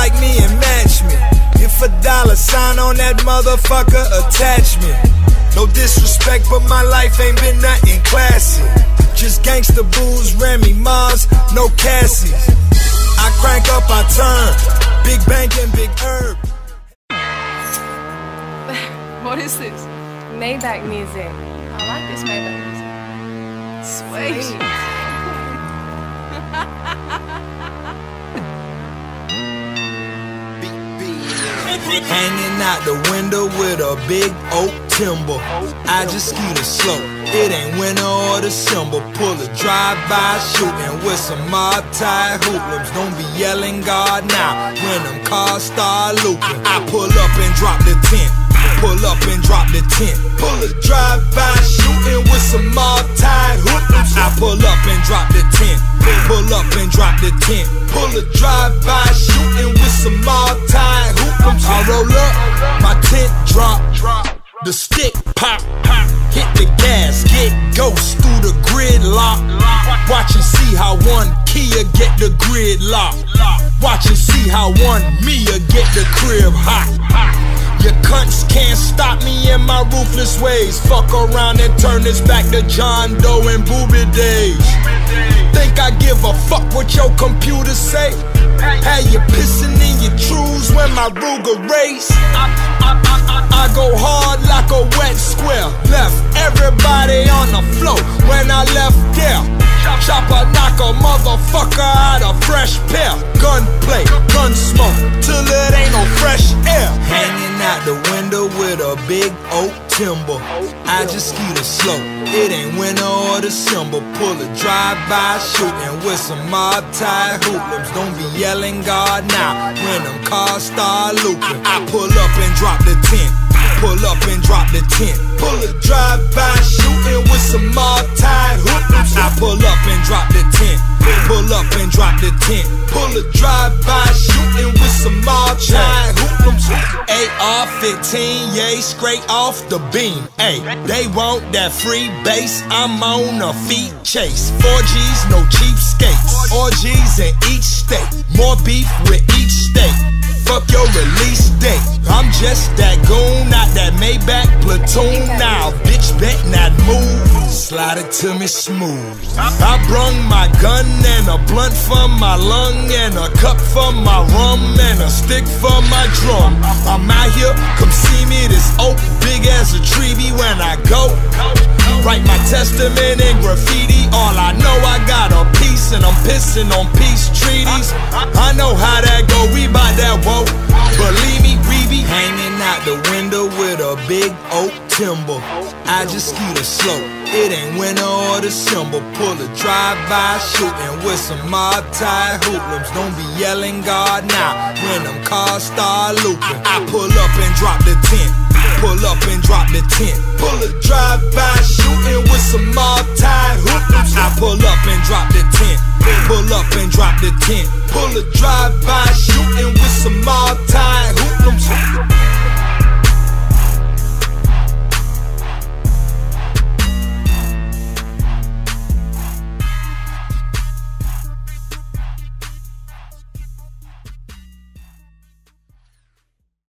like me and match me. If a $sign on that motherfucker, attach me. No disrespect, but my life ain't been nothing classy. Just gangsta booze, Remy Mars, no Cassies. I crank up, I turn. Big Bang and Big Herb. What is this? Maybach music. I like this Maybach music. Sweet. Hanging out the window with a big oak timber. I just ski the slope. It ain't winter or December. Pull a drive-by shooting with some mob-tie hoodlums. Don't be yelling God now when them cars start looping. I pull up and drop the tent. Pull up and drop the tent. Pull a drive-by shooting with some mob-tie hoodlums. I pull up and drop the tent. Pull up and drop the tent. Pull a drive-by shooting with some mob-tie hoodlums. I roll up, my tent drop. The stick pop, hit the gas, get ghost through the gridlock. Watch and see how one Kia get the gridlock. Watch and see how one Mia get the crib hot. Your cunts can't stop me in my ruthless ways. Fuck around and turn this back to John Doe and booby days. Think I give a fuck what your computer say? Had you pissing in your trues when my Ruger race? I go hard like a wet square. Left everybody on the floor when I left there. Chopper knock a motherfucker out of fresh pair. Gunplay, gun smoke, till it ain't no fresh air. Hanging out the window with a big oak timber. I just ski the slope. It ain't winter or December. Pull a drive-by shooting with some mob-tie hoodlums. Don't be yelling God now when them cars start looping. I pull up and drop the tent. Pull up and drop the tent. Pull a drive-by shooting with some mob-tie hoodlums. I pull up and drop the tent. Pull up and drop the tent. Pull a drive-by shooting with some mob-tie hoodlums. AR-15, yay, straight off the beam. Ay, they want that free base. I'm on a feet chase. 4Gs, no cheapskates. Orgies in each state. More beef with each state. Fuck your release date. I'm just that goon, not that Maybach platoon. Now, bitch, bet not move. Slide it to me smooth. I brung my gun and a blunt for my lung, and a cup for my rum, and a stick for my drum. I'm out here, come see me. This oak big as a tree be when I go. Write my testament in graffiti. All I know, I got a piece, and I'm pissing on peace treaties. I know how that go, we bout that woe. Believe me, we be hanging out the window with a big oak timber. I just ski the slope. It ain't winter or December. Pull a drive-by shooting with some mob-tie hoodlums. Don't be yelling God now when them cars start looping. I pull up and drop the tent. Pull up and drop the tent. Pull a drive-by shooting with some mob-tie hoodlums. I pull up and drop the tent. Pull up and drop the tent. Pull a drive-by